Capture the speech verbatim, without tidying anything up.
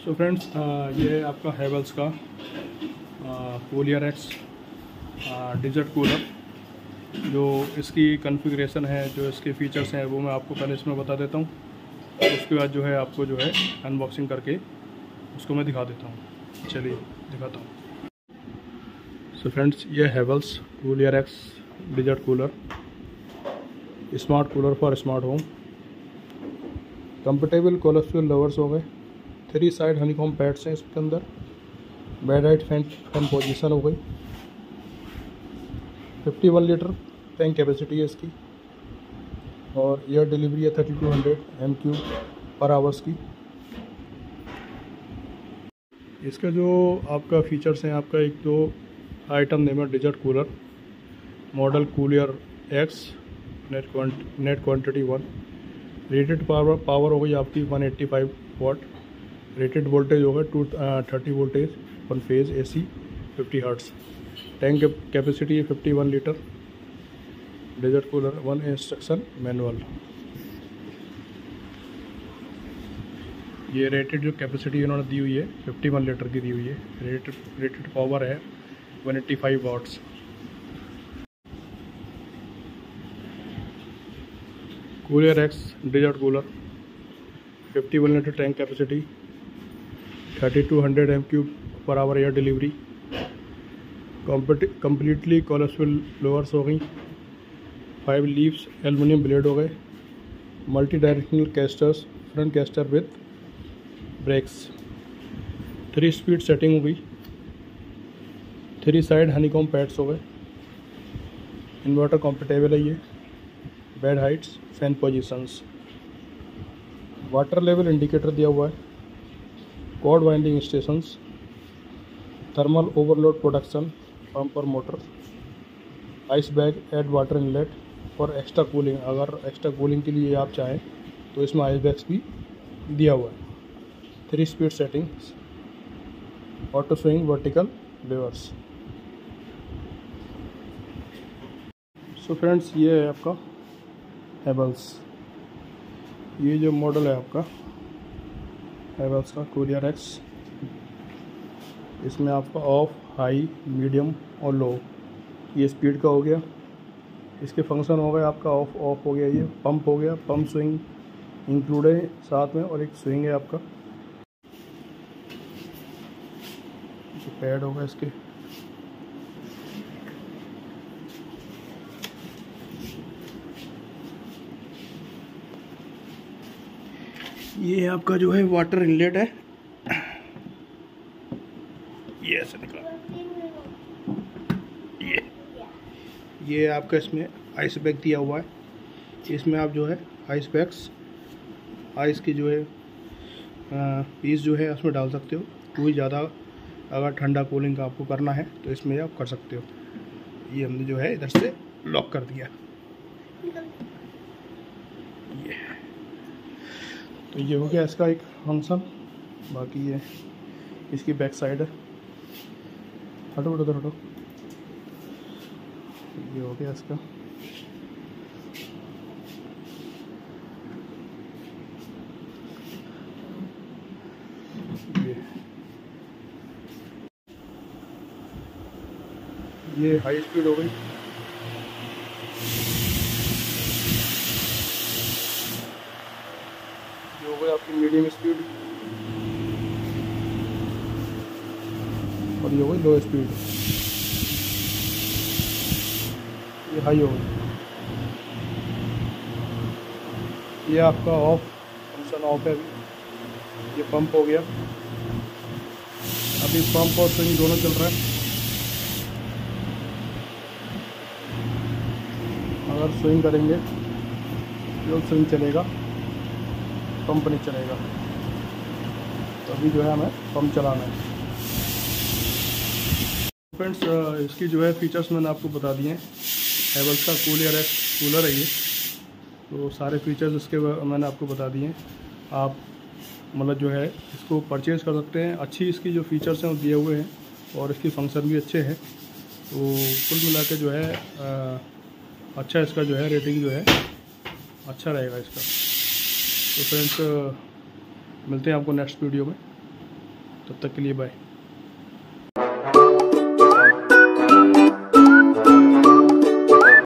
सो friends, ये है आपका हैवेल्स का कूलियर एक्स डिजर्ट कूलर। जो इसकी कॉन्फ़िगरेशन है, जो इसके फीचर्स हैं, वो मैं आपको पहले इसमें बता देता हूँ। उसके बाद जो है आपको जो है अनबॉक्सिंग करके उसको मैं दिखा देता हूँ। चलिए दिखाता हूँ। सो फ्रेंड्स, ये Havells Coolier X desert cooler, smart cooler for smart home. Comfortable cholesterol louvers हो गए। थ्री साइड हनीकॉम पैड्स हैं इसके अंदर। Bed height fan fan position हो गई। इक्यावन लीटर टैंक कैपेसिटी है इसकी, और एयर डिलीवरी है thirty two hundred M Q per hours की। इसका जो आपका फीचर्स हैं, आपका एक तो आइटम नेम है desert cooler, model Coolier X, net quant net quantity one. Rated power power हो गई आपकी one eighty five watt. Rated voltage होगा two thirty voltage one phase AC fifty hertz. Tank capacity है fifty one litre. Desert cooler one instruction manual. ये rated जो capacity इन्होंने दी हुई है फिफ्टी वन लीटर की दी हुई है। रेटेड रेटेड पावर है one eighty five watts. Coolier X desert cooler, fifty one litre tank capacity, thirty two hundred M cube per hour air delivery. Completely cholesterol louvers हो गई। Five leaves aluminium blade हो गए। Multi directional castors, front castor with brakes. Three speed setting हो गई। Three side honeycomb pads हो गए। Inverter compatible है ये। Bed heights, fan positions. Water level indicator दिया हुआ है। Cord winding stations, thermal overload protection, pump और motor. Ice bag add water inlet और एक्स्ट्रा कूलिंग। अगर एक्स्ट्रा कूलिंग के लिए आप चाहें तो इसमें आइस बैग्स भी दिया हुआ है। Three speed settings, auto swing vertical louvers. So friends, ये है आपका हैवेल्स। ये जो मॉडल है आपका हैवेल्स का कूलियर एक्स, इसमें आपका ऑफ, हाई, मीडियम और लो ये स्पीड का हो गया। इसके फंक्शन हो गए आपका ऑफ ऑफ हो गया, ये पंप हो गया, पंप स्विंग इंक्लूड है साथ में, और एक स्विंग है आपका। जो पैड होगा इसके, ये आपका जो है वाटर इनलेट है, ये ऐसे निकला। ये ये आपका इसमें आइस बैग दिया हुआ है। इसमें आप जो है आइस बैग्स, आइस की जो है पीस जो है उसमें डाल सकते हो। कोई ज़्यादा अगर ठंडा कूलिंग का आपको करना है तो इसमें आप कर सकते हो। ये हमने जो है इधर से लॉक कर दिया। ये तो ये हो गया इसका एक फंक्शन। बाकी ये इसकी बैक साइड है। हटो हटो हटो। ये हो गया इसका। ये ये हाई स्पीड हो गई। ये हो गई आपकी मीडियम स्पीड, और ये हो गई लो स्पीड। ये हाई हो गई। ये आपका ऑफ फंक्शन ऑफ है अभी। ये पंप हो गया। अभी पंप और स्विंग दोनों चल रहा है। अगर स्विंग करेंगे तो स्विंग चलेगा, पंप नहीं चलेगा। तो अभी जो है हमें पंप चलाना है। फ्रेंड्स, इसकी जो है फीचर्स मैंने आपको बता दिए हैं। हैवेल्स का कूलियर एक्स कूलर है ये। तो सारे फीचर्स इसके मैंने आपको बता दिए हैं। आप मतलब जो है इसको परचेज़ कर सकते हैं। अच्छी इसकी जो फीचर्स हैं वो दिए हुए हैं, और इसकी फंक्शन भी अच्छे हैं। तो कुल मिला के जो है आ, अच्छा इसका जो है रेटिंग जो है अच्छा रहेगा इसका। तो फ्रेंड्स, मिलते हैं आपको नेक्स्ट वीडियो में। तब तक के लिए बाय।